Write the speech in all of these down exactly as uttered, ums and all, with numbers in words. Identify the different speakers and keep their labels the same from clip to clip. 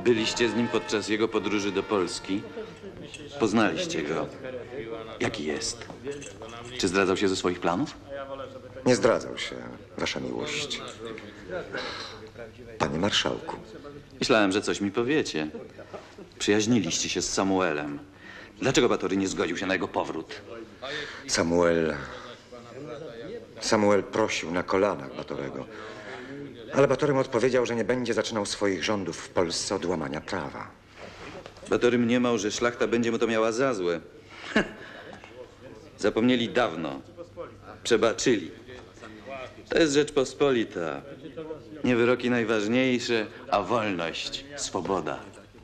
Speaker 1: Byliście z nim podczas jego podróży do Polski. Poznaliście go. Jaki jest? Czy zdradzał się ze swoich planów?
Speaker 2: Nie zdradzał się, wasza miłość. Panie marszałku.
Speaker 1: Myślałem, że coś mi powiecie. Przyjaźniliście się z Samuelem. Dlaczego Batory nie zgodził się na jego powrót?
Speaker 2: Samuel... Samuel prosił na kolanach Batorego. Ale Batory mu odpowiedział, że nie będzie zaczynał swoich rządów w Polsce od łamania prawa.
Speaker 1: Batory mniemał, że szlachta będzie mu to miała za złe. Zapomnieli dawno. Przebaczyli. To jest Rzeczpospolita. Nie wyroki najważniejsze, a wolność, swoboda.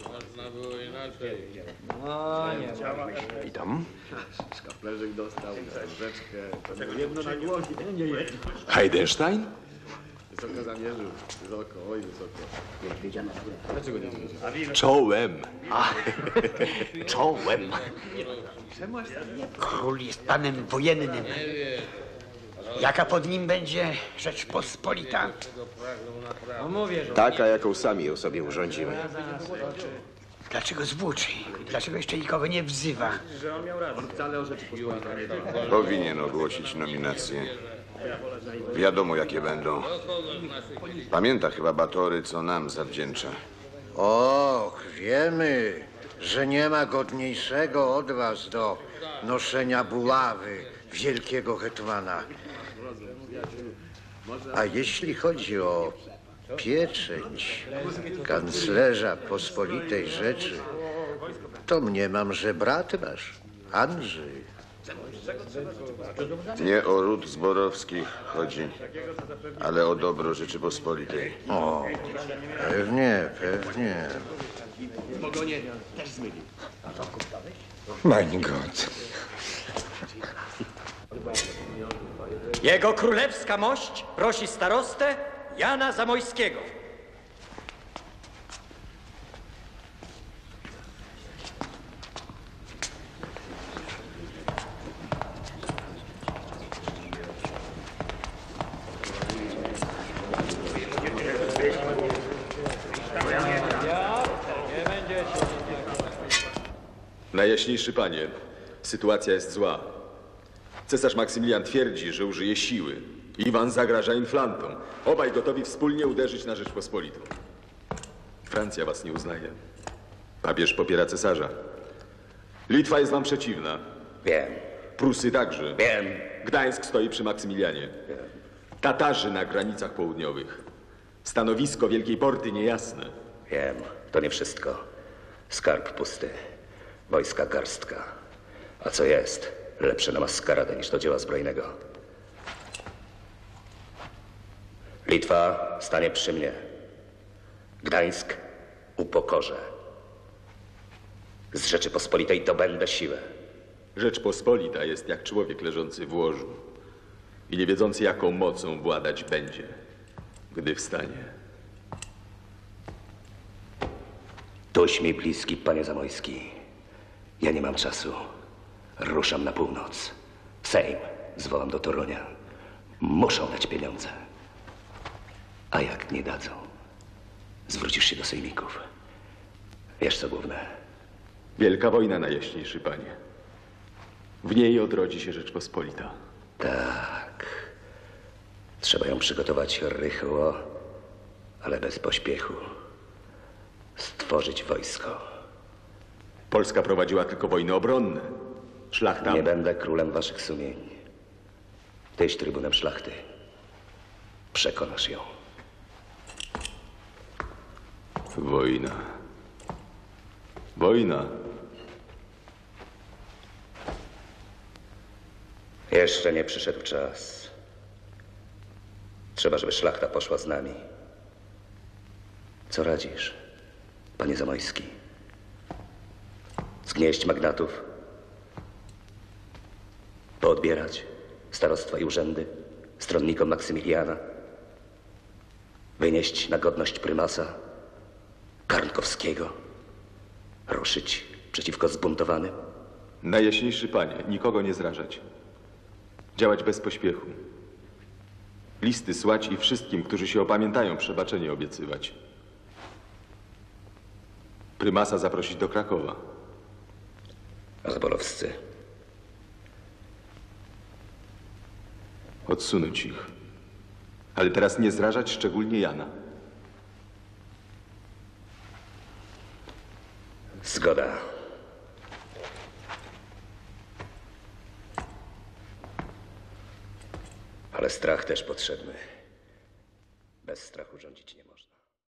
Speaker 2: Witam.
Speaker 3: Skaplerzyk dostał rzeczkę, jedno na głowie.
Speaker 4: Heidenstein?
Speaker 3: Wysoko zamierzył, wysoko, oj wysoko. Dlaczego nie wiedział?
Speaker 4: Czołem.
Speaker 5: A, czołem. Król jest panem wojennym. Jaka pod nim będzie Rzeczpospolita?
Speaker 6: Taka, jaką sami ją sobie urządzimy.
Speaker 5: Dlaczego zwłóczy? Dlaczego jeszcze nikogo nie wzywa?
Speaker 7: Powinien ogłosić nominacje. Wiadomo, jakie będą. Pamięta chyba Batory, co nam zawdzięcza.
Speaker 8: Och, wiemy, że nie ma godniejszego od was do noszenia buławy wielkiego hetmana. A jeśli chodzi o pieczęć kanclerza pospolitej rzeczy, to mniemam, że brat wasz, Andrzej.
Speaker 7: Nie o ród Zborowskich chodzi, ale o dobro Rzeczypospolitej.
Speaker 8: O, pewnie, pewnie.
Speaker 2: Mein Gott.
Speaker 9: Jego królewska mość prosi starostę Jana Zamojskiego.
Speaker 4: Najjaśniejszy panie, sytuacja jest zła. Cesarz Maksymilian twierdzi, że użyje siły. Iwan zagraża inflantom. Obaj gotowi wspólnie uderzyć na Rzeczpospolitą. Francja was nie uznaje. Papież popiera cesarza. Litwa jest wam przeciwna.
Speaker 6: Wiem,
Speaker 4: Prusy także.
Speaker 6: wiem.
Speaker 4: Gdańsk stoi przy Maksymilianie. Tatarzy na granicach południowych. Stanowisko Wielkiej Porty niejasne.
Speaker 6: Wiem, to nie wszystko. Skarb pusty. Wojska garstka. A co jest? Lepsze na maskaradę niż do dzieła zbrojnego. Litwa stanie przy mnie. Gdańsk upokorzę. Z Rzeczypospolitej dobędę siłę.
Speaker 4: Rzeczpospolita jest jak człowiek leżący w łożu i nie wiedzący, jaką mocą władać będzie, gdy wstanie.
Speaker 6: Tuś mi bliski, panie Zamojski. Ja nie mam czasu. Ruszam na północ. Sejm zwołam do Torunia. Muszą dać pieniądze. A jak nie dadzą, zwrócisz się do sejmików. Wiesz co główne?
Speaker 4: Wielka wojna, najjaśniejszy panie. W niej odrodzi się Rzeczpospolita.
Speaker 6: Tak. Trzeba ją przygotować rychło, ale bez pośpiechu. Stworzyć wojsko.
Speaker 4: Polska prowadziła tylko wojny obronne. Szlachta...
Speaker 6: Nie będę królem waszych sumień. Tyś trybunem szlachty. Przekonasz ją.
Speaker 4: Wojna. Wojna.
Speaker 6: Jeszcze nie przyszedł czas. Trzeba, żeby szlachta poszła z nami. Co radzisz, panie Zamojski? Zgnieść magnatów? Poodbierać starostwa i urzędy stronnikom Maksymiliana? Wynieść na godność prymasa Karnkowskiego? Ruszyć przeciwko zbuntowanym?
Speaker 4: Najjaśniejszy panie, nikogo nie zrażać. Działać bez pośpiechu. Listy słać i wszystkim, którzy się opamiętają, przebaczenie obiecywać. Prymasa zaprosić do Krakowa.
Speaker 6: A zborowscy?
Speaker 4: Odsunąć ich. Ale teraz nie zrażać szczególnie Jana.
Speaker 6: Zgoda. Ale strach też potrzebny. Bez strachu rządzić nie można.